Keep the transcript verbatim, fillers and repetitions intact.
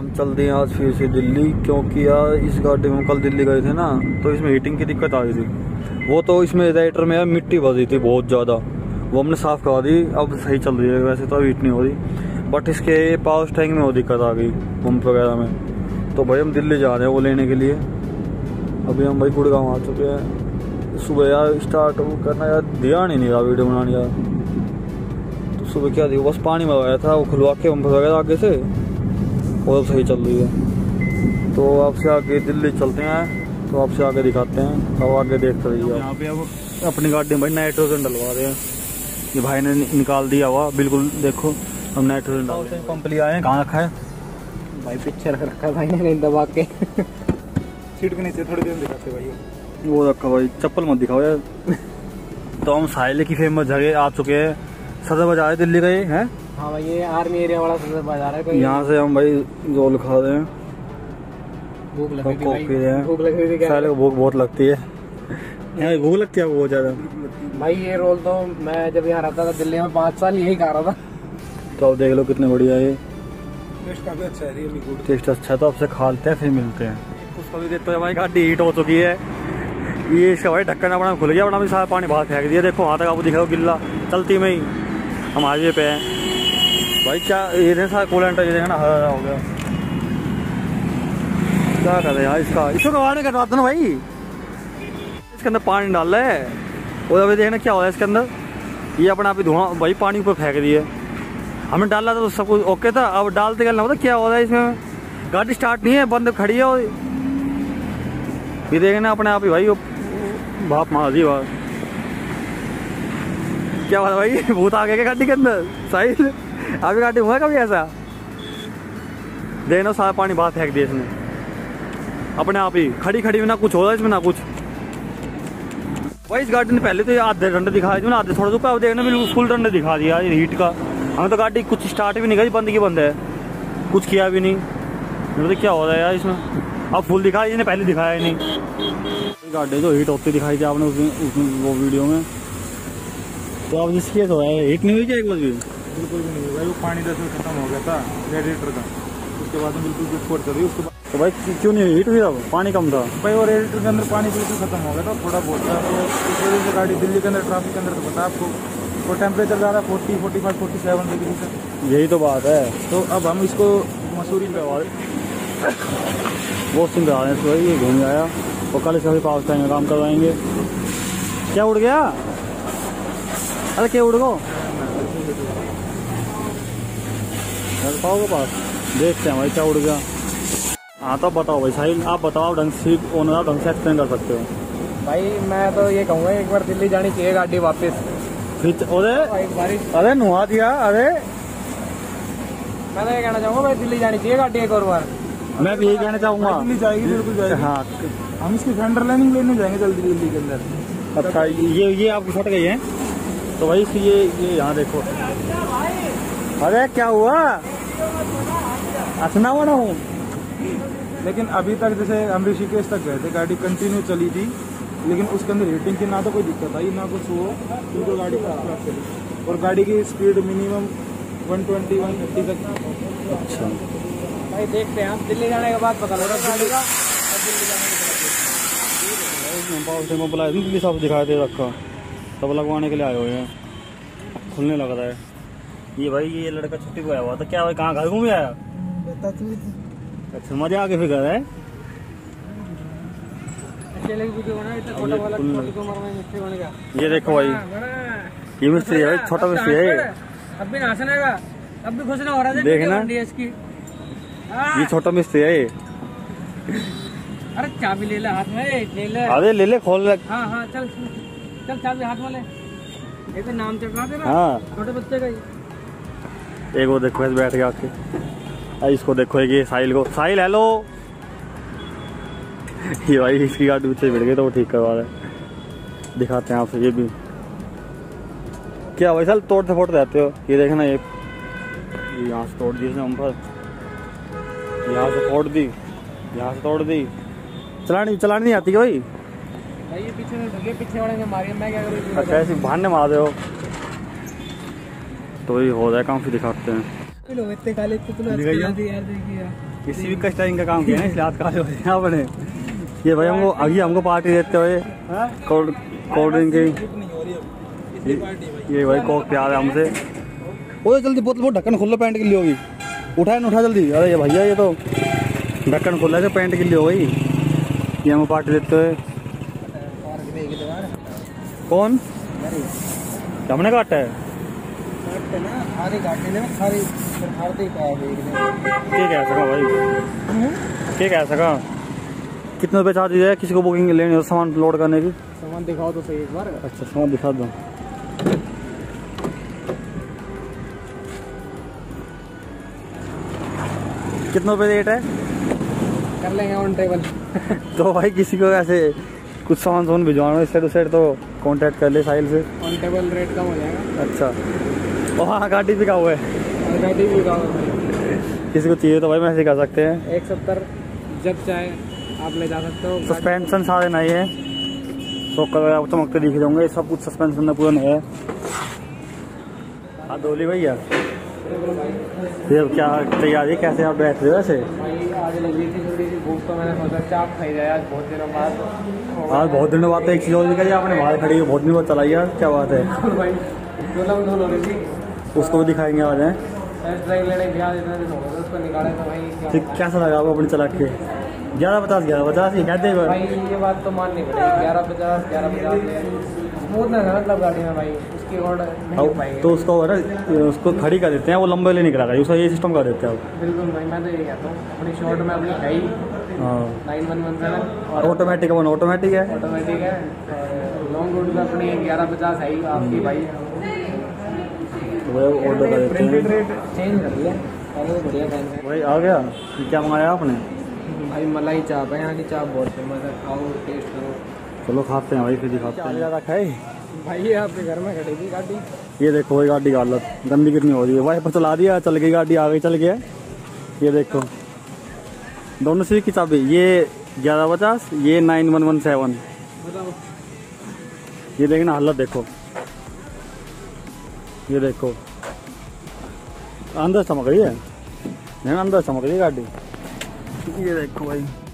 हम चल दिए आज फिर से दिल्ली, क्योंकि यार इस गाड़ी में कल दिल्ली गए थे ना, तो इसमें हीटिंग की दिक्कत आ गई थी। वो तो इसमें रेडिएटर में मिट्टी भर रही थी बहुत ज़्यादा, वो हमने साफ़ करवा दी, अब सही चल रही है। वैसे तो हीट नहीं हो रही, बट इसके पावर टैंक में वो दिक्कत आ गई पंप वगैरह में। तो भाई हम दिल्ली जा रहे हैं वो लेने के लिए। अभी हम भाई गुड़गांव आ चुके हैं। सुबह यार स्टार्ट करना यार ध्यान ही नहीं रहा वीडियो बनाने यार, तो सुबह क्या दिया, बस पानी मंगाया था वो खुलवा के पंप वगैरह आगे से, और अब सही चल रही है। तो आपसे आगे दिल्ली चलते हैं, तो आपसे आगे दिखाते हैं, अब आगे देखते रहिए। यहाँ पे अब अपनी गाड़ी में भाई नाइट्रोजन डलवा रहे हैं, ये भाई ने निकाल दिया हुआ बिल्कुल। देखो हम नाइट्रोजन डाल रहे हैं। पंप लिया है, कहाँ रखा है भाई? पीछे रख रखा है भाई ने दबा के सीट के नीचे थोड़ी देर दिखाते भाई, वो रखा भाई, चप्पल मत दिखाओ यार। तो हम साहिल की फेमस जगह आ चुके हैं, सदर बाजार दिल्ली गए हैं। हाँ भाई ये आर्मी एरिया वाला सदर बाजार है। यहाँ से हम भाई रोल खा रहे हैं, भूख लग रही कॉफी रहे हैं। भूख लग रही थी, साहिल को भूख बहुत लगती है, यहाँ भूख लगती है बहुत ज्यादा भाई। ये रोल तो मैं जब यहाँ रहता था दिल्ली में पाँच साल यही खा रहा था। तो अब देख लो कितने बढ़िया है, टेस्ट काफी अच्छा है, रियली गुड टेस्ट अच्छा है। तो आपसे खा लेते हैं फिर मिलते हैं। उसको भी देखते हैं, हमारी गाड़ी हीट हो चुकी है। ये इसका भाई ढक्कन अपना खुल गया, अपना भी सारा पानी बाहर फेंक दिया। देखो वहाँ तक आपको दिखाओ गिल्ला, चलती में ही हम हाईवे पे हैं भाई। क्या ये देखो सारा कूलेंट ये देखना हरा हरा हो गया, क्या कर रहे हैं यार इसका, इसको कबाड़ कटवा दो ना भाई। इसके अंदर पानी डाल रहा है, और अभी देखना क्या हो रहा है इसके अंदर। ये अपना आप ही धुआं भाई पानी ऊपर फेंक दिए, हमने डाला था तो सब कुछ ओके था। अब डालते गलना होता क्या हो रहा है इसमें, गाड़ी स्टार्ट नहीं है, बंद खड़ी है। और ये देखना अपने आप ही भाई भाप मार दी बात। क्या बात भाई, भूत आ गया गाड़ी के अंदर? साहिल अभी गाड़ी हुआ कभी ऐसा? देखना सारा पानी बाहर फेंक दिया इसने अपने आप ही, खड़ी खड़ी में ना कुछ हो रहा है इसमें ना कुछ। भाई इस गाड़ी ने पहले तो आधे डंडे दिखाए थे ना, आधे थोड़ा रुका, अब देखना बिल्कुल फुल डंडे दिखा दिया हीट का। हमें तो गाड़ी कुछ स्टार्ट भी नहीं करी, बंद की बंद है, कुछ किया भी नहीं। तो क्या हो रहा है यार इसमें, अब फुल दिखाया इसने, पहले दिखाया ही नहीं। गाड़ी जो हीट होती दिखाई थी आपने उसमें उसमें वो वीडियो में, तो अब जिसकी तो है हीट नहीं हुई क्या एक बार भी? बिल्कुल भी नहीं हुआ भाई, वो पानी दस में खत्म हो गया था रेडिएटर का, उसके बाद में बिल्कुल विस्फोट कर रही उसके बाद। तो भाई क्यों नहीं हीट हुई, अब पानी कम था भाई, वो रेडिएटर के अंदर पानी बिल्कुल खत्म हो गया था, थोड़ा बहुत था। तो इस वजह से गाड़ी दिल्ली के अंदर ट्रैफिक के अंदर तो पता है आपको, वो टेम्परेचर जा रहा है forty forty five forty seven degree से। यही तो बात है। तो अब हम इसको मसूरी पे बहुत सुंदर आ रहे हैं, तो ये घूम आया, और कल से पावर टैंक में काम करवाएंगे। क्या उड़ गया? अरे क्या उड़ गो पाओ के पास, देखते हैं भाई क्या उड़ गया। हाँ तो बताओ भाई साहिल, आप बताओ ढंग से, ओनर ढंग से एक्सप्लेन कर सकते हो भाई। मैं तो ये कहूँगा एक बार दिल्ली जानी चाहिए गाड़ी वापस फिर। अरे अरे नुआ दिया, अरे मैं तो ये कहना चाहूँगा भाई, दिल्ली जानी चाहिए गाड़ी एक और बार। मैं भी यही कहना चाहूँगा, दिल्ली जाएगी बिल्कुल जाएगी। हाँ हम इसकी फेंडर लाइनिंग लेने जाएंगे जल्दी दिल्ली के अंदर। अच्छा ये ये आपकी फट गई है, तो भाई इसकी ये ये यहाँ देखो। अरे क्या हुआ, अच्छा हुआ हूँ। लेकिन अभी तक जैसे हम ऋषिकेश तक गए थे, गाड़ी कंटिन्यू चली थी, लेकिन उसके अंदर हीटिंग की ना तो कोई दिक्कत आई ना कुछ हो, क्योंकि गाड़ी खराब चली। और गाड़ी की speed minimum one twenty one thirty तक। अच्छा भाई देखते हैं, हम दिल्ली जाने के बाद पता लगा गाड़ी का। दिल्ली साफ दिखाई दे रखा, तब लगवाने के लिए आए हुए हैं, खुलने लग रहा है। ये भाई ये लड़का छुट्टी को आया हुआ था, क्या भाई कहाँ घर घूम आया? अच्छा मजा आके फिर है। ये देखो भाई, ये मिस्त्री है, छोटा मिस्त्री है। अब भी नाचना है, अब भी खुश ना हो रहा है, देखना इसकी। ये छोटा मिस्त्री है। अरे चाबी ले ले हाथ में, ले ले। अरे ले ले, खोल ले। हाँ हाँ चल चल, चाबी हाथ में ले। एक तो नाम चढ़ रहा था ना, हाँ छोटे बच्चे का। एक वो देखो बैठ गया आके, इसको देखो ये साहिल को, साहिल हेलो। ये भाई इसकी गाड़ी ऊंचे बैठ गई तो वो ठीक करवा रहा है, दिखाते हैं आपसे। ये भी क्या भाई साल तोड़ते फोड़ते रहते हो, ये देखना ये यहाँ से तोड़ दी इसने पर, यहाँ से फोड़ दी, यहाँ से तोड़ दी। चलानी चलानी नहीं आती क्या भाई? भाई ये पीछे से ढके, पीछे वाले ने मारी, मैं क्या करूँ? अच्छा ऐसे बहाने मार रहे हो, तो ये हो रहा है काम, फिर दिखाते हैं। इतने काले तो तुम यार देखिए। किसी भी कस्टरिंग का काम किया ना इसलिए हाथ काले हो रहे हैं आपने। ये भाई हमको अभी हमको पार्टी देते हुए कोल्ड कोल्ड ड्रिंक की, ये भाई कोक प्यार है हमसे। ओ जल्दी बोतल वो ढक्कन खोल लो, पैंट के लिए होगी, उठाए ना उठा जल्दी। अरे ये भैया ये तो ढक्कन खोला है, पैंट के लिए हो गई। ये हमको पार्टी देते हुए कौन हमने काटा है ठीक है सका भाई, ठीक है सका। कितने रुपए चार्ज है किसी को बुकिंग लेनी हो सामान लोड करने की? सामान दिखाओ तो सही एक बार। अच्छा सामान दिखा दो। कितने रुपए रेट है? कर लेंगे ऑन टेबल। तो भाई किसी को ऐसे कुछ सामान सामान भिजवाना इस साइड उस साइड तो कांटेक्ट कर ले साहिल से, ऑन टेबल रेट कम हो जाएगा। अच्छा और हाँ गाड़ी भी का हुआ है, गाड़ी भी का हुआ है। किसी को चाहिए तो भाई मैसेज कर सकते हैं। एक सत्तर जब चाहे आप ले जा सकते हो। सस्पेंशन सारे नए हैं, तो कलर आप चमकते दिख जाएंगे, सब कुछ सस्पेंशन में पूरा नया है। हाँ डोली भैया फिर क्या तैयारी कैसे आप बैठ रहे हो वैसे? भाई आज लगी थी थोड़ी सी भूख तो मैंने सोचा चाप खाई जाए आज बहुत दिनों बाद। आज बहुत दिनों बाद तो एक चीज़ और दिखाई आपने बाहर खड़ी बहुत दिनों बाद चलाई यार, क्या बात है? भाई दोनों दोनों हो रही थी, उसको भी दिखाएंगे आज हैं। टेस्ट ड्राइव लेने गया इतने दिन हो गए उसको निकाले तो भाई ठीक कैसा लगा आपको अपनी चला के? ग्यारह पचास ग्यारह पचास ये कहते हैं भाई ये बात तो माननी पड़ेगी। ग्यारह पचास ग्यारह पचास स्मूथ है मतलब गाड़ी में भाई, उसकी रोड नहीं पाएगी तो उसको है ना उसको खड़ी कर देते हैं, वो लंबे ले निकला उसका ये सिस्टम कर देते हैं। बिल्कुल भाई मैं तो ये कहता हूँ अपनी शॉर्ट में अपनी है ही nine one one seven automatic है, ऑटोमेटिक है ऑटोमेटिक है। लॉन्ग रूट में अपनी ग्यारह पचास है ही आपकी भाई। ऑर्डर कर देते प्रिंटेड हैं रेट चेंज कर लिया पहले बढ़िया टाइम है भाई। आ गया क्या मंगाया आपने? भाई मलाई चाप है, यहाँ की चाप बहुत फेमस है, खाओ टेस्ट करो। चलो खाते हैं भाई, फिर दिखाते हैं। ज़्यादा खाए भाई ये आपके घर में खड़ी थी गाड़ी। ये देखो भाई गाड़ी की हालत गंदी कितनी हो रही है। वाइपर चला दिया चल गई गाड़ी, आ गई चल गया। ये देखो दोनों सीट की चाबी, ये ग्यारह पचास ये नाइन वन वन सेवन। बताओ ये देखना हालत देखो, ये देखो अंदर चमक रही है, नहीं अंदर चमक रही है गाड़ी। ये देखो भाई